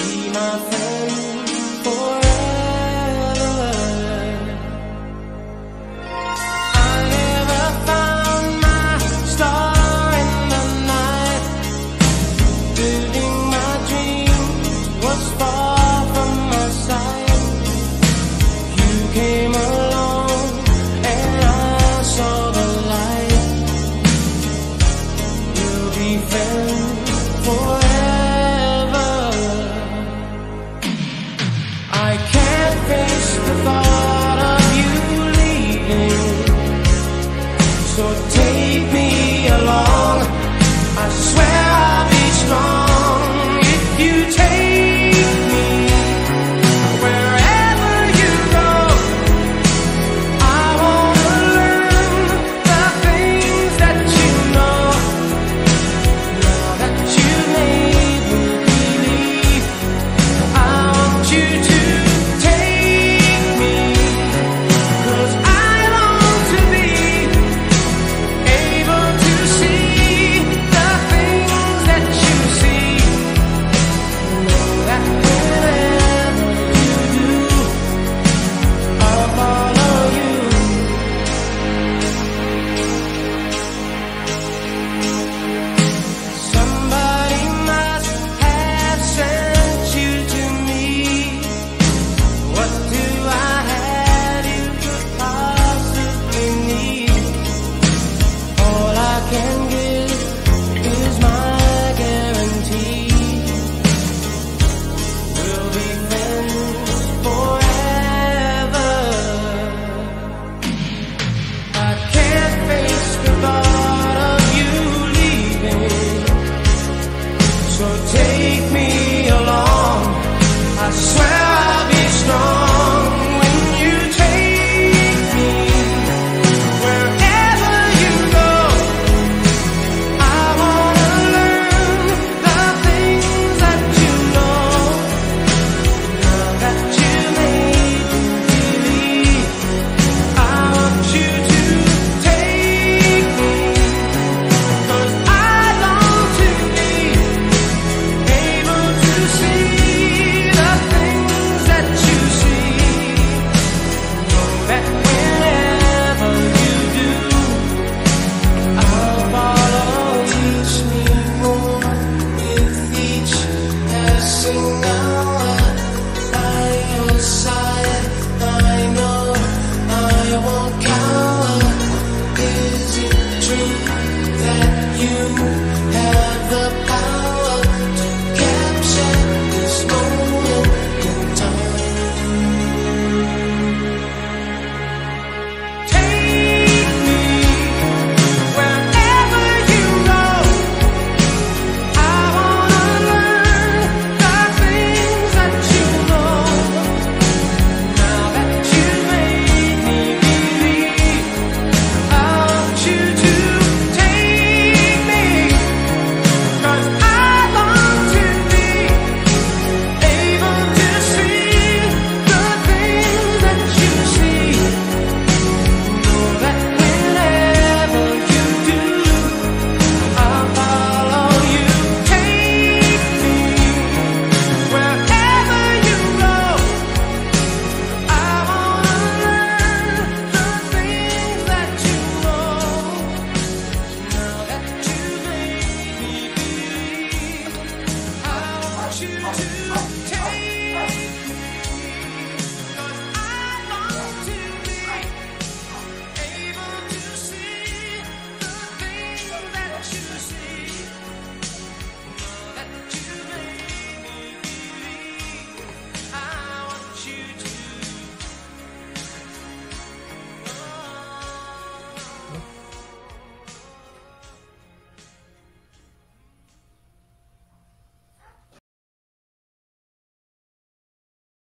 be my friend forever. I never found my star in the night. Living my dream was far from my sight. You came along and I saw the light. We'll be friends forever. I can't face the thought of you leaving, so take me along. I swear I'll be strong if you take me wherever you go. I wanna learn the things that you know. Now that you made me believe, I want you to take me, 'cause I long to be able to see the things that you see. Know that wherever you do, I'll follow you. Somebody must have sent you to me. What do I have you could possibly need? All I can give is my guarantee. We'll be friends forever. I can't face the thought of you leaving, so take me along. I swear I'll be strong when you take me wherever you go. I wanna learn the things that you know. Now that you made me believe, I want you to take me, 'cause I long to be able to see the things that you see. Know that whenever you do, I'll follow each new moon with each passing hour. By your side, I know I won't cower. Is it true that you have the power to capture this moment in time? Take me wherever you go. I wanna learn the things that you know. Now that you made me believe, I want you to take me, 'cause I long to be able to see the things that you see. Know that whenever you do, I'll follow you. Take me wherever you go. I wanna learn the things that you know. Now that you made me believe, I want you to take